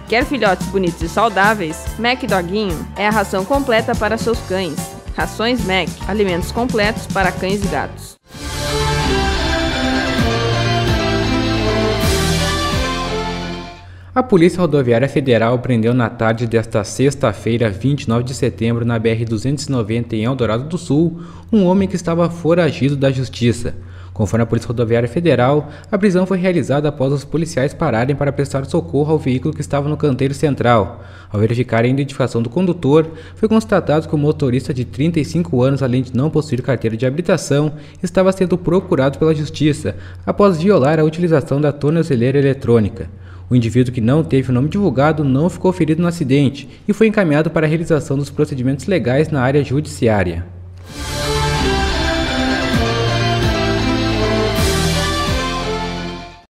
Quer filhotes bonitos e saudáveis? Mac Doguinho é a ração completa para seus cães. Rações Mac, alimentos completos para cães e gatos. A Polícia Rodoviária Federal prendeu na tarde desta sexta-feira, 29 de setembro, na BR-290 em Eldorado do Sul, um homem que estava foragido da Justiça. Conforme a Polícia Rodoviária Federal, a prisão foi realizada após os policiais pararem para prestar socorro ao veículo que estava no canteiro central. Ao verificar a identificação do condutor, foi constatado que o motorista de 35 anos, além de não possuir carteira de habilitação, estava sendo procurado pela Justiça após violar a utilização da tornozeleira eletrônica. O indivíduo, que não teve o nome divulgado, não ficou ferido no acidente e foi encaminhado para a realização dos procedimentos legais na área judiciária.